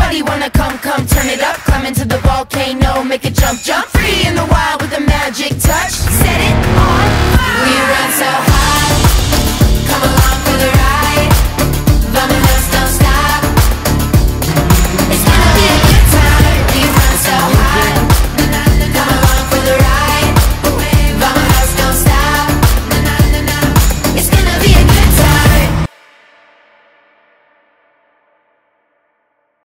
Everybody wanna come, turn it up. Climb into the volcano, make it jump, jump. Free in the wild with a magic touch. Set it